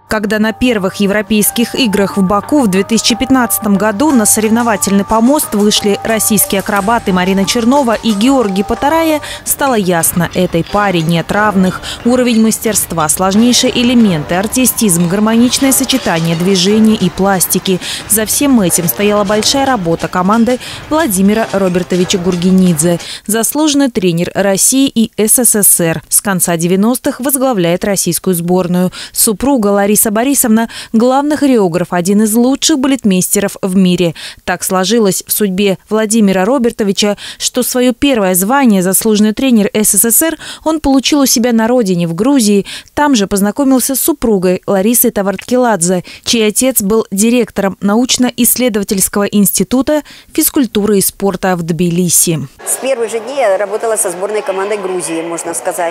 Когда на первых европейских играх в Баку в 2015 году на соревновательный помост вышли российские акробаты Марина Чернова и Георгий Потарая, стало ясно – этой паре нет равных. Уровень мастерства, сложнейшие элементы, артистизм, гармоничное сочетание движений и пластики. За всем этим стояла большая работа команды Владимира Робертовича Гургенидзе. Заслуженный тренер России и СССР. С конца 90-х возглавляет российскую сборную. Супруга Лариса Борисовна – главный хореограф, один из лучших балетмейстеров в мире. Так сложилось в судьбе Владимира Робертовича, что свое первое звание заслуженный тренер СССР он получил у себя на родине, в Грузии. Там же познакомился с супругой Ларисой Таварткеладзе, чей отец был директором научно-исследовательского института физкультуры и спорта в Тбилиси. С первых же дней я работала со сборной командой Грузии, можно сказать.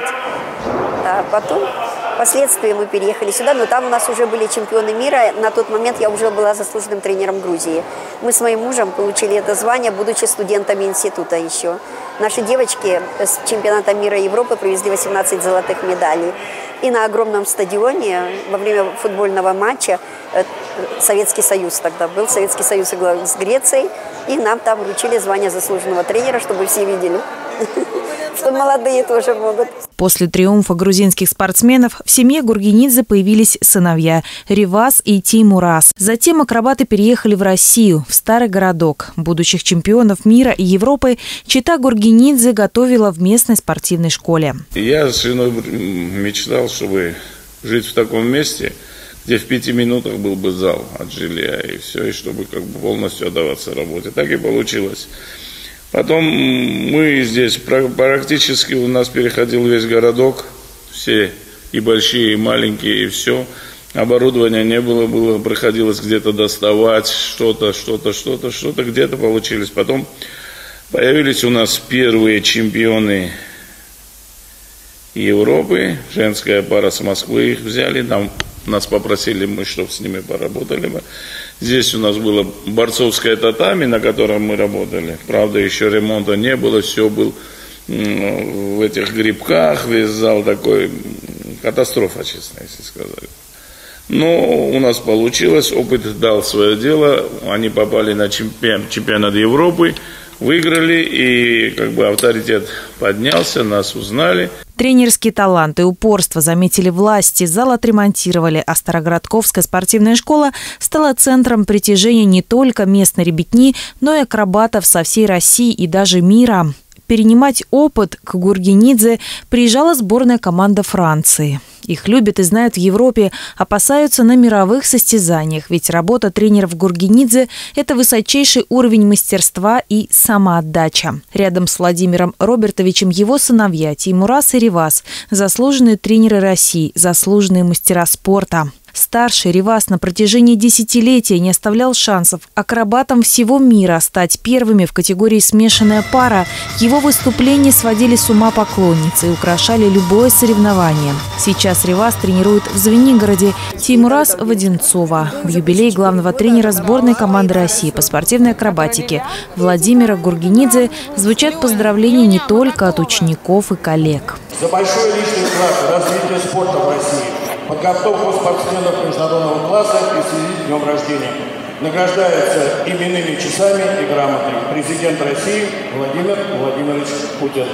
А потом, впоследствии мы переехали сюда, но там у нас уже были чемпионы мира. На тот момент я уже была заслуженным тренером Грузии. Мы с моим мужем получили это звание, будучи студентами института еще. Наши девочки с чемпионата мира и Европы привезли 18 золотых медалей. И на огромном стадионе во время футбольного матча Советский Союз тогда был, Советский Союз играл с Грецией, и нам там вручили звание заслуженного тренера, чтобы все видели, что молодые тоже могут. После триумфа грузинских спортсменов в семье Гургенидзе появились сыновья Ривас и Теймураз. Затем акробаты переехали в Россию, в старый городок. Будущих чемпионов мира и Европы чета Гургенидзе готовила в местной спортивной школе. Я с женой мечтал, чтобы жить в таком месте, где в 5 минутах был бы зал от жилья и все, и чтобы полностью отдаваться работе. Так и получилось. Потом мы здесь практически у нас переходил весь городок, все и большие, и маленькие, и все. Оборудования не было, приходилось где-то доставать, что-то, где-то получились. Потом появились у нас первые чемпионы Европы, женская пара с Москвы их взяли, нас попросили мы, чтобы с ними поработали бы. Здесь у нас было борцовское татами, на котором мы работали. Правда, еще ремонта не было, все был в этих грибках, весь зал такой, катастрофа, честно, если сказать. Но у нас получилось, опыт дал свое дело, они попали на чемпионат Европы, выиграли, и авторитет поднялся, нас узнали. Тренерские таланты и упорство заметили власти, зал отремонтировали, а Староградковская спортивная школа стала центром притяжения не только местной ребятни, но и акробатов со всей России и даже мира. Перенимать опыт к Гургенидзе приезжала сборная команда Франции. Их любят и знают в Европе, опасаются на мировых состязаниях, ведь работа тренеров Гургенидзе – это высочайший уровень мастерства и самоотдача. Рядом с Владимиром Робертовичем его сыновья Теймураз и Ривас – заслуженные тренеры России, заслуженные мастера спорта. Старший Ривас на протяжении десятилетия не оставлял шансов акробатам всего мира стать первыми в категории «Смешанная пара». Его выступления сводили с ума поклонницы и украшали любое соревнование. Сейчас Ривас тренирует в Звенигороде, Теймураз – в Одинцово. В юбилей главного тренера сборной команды России по спортивной акробатике Владимира Гургенидзе звучат поздравления не только от учеников и коллег. За большой личный вклад в развитие спорта в России, подготовку спортсменов международного класса и в связи с днем рождения награждается именными часами и грамотой президент России Владимир Владимирович Путин.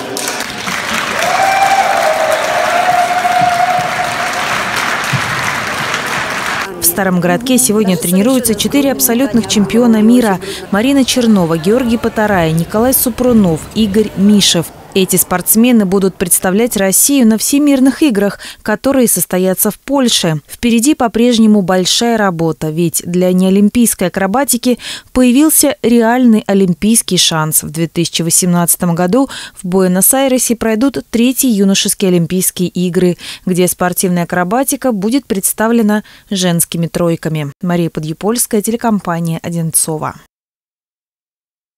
В старом городке сегодня тренируются 4 абсолютных чемпиона мира – Марина Чернова, Георгий Потарая, Николай Супрунов, Игорь Мишев. Эти спортсмены будут представлять Россию на всемирных играх, которые состоятся в Польше. Впереди по-прежнему большая работа, ведь для неолимпийской акробатики появился реальный олимпийский шанс. В 2018 году в Буэнос-Айресе пройдут 3-е юношеские Олимпийские игры, где спортивная акробатика будет представлена женскими тройками. Мария Подъепольская, телекомпания «Одинцово».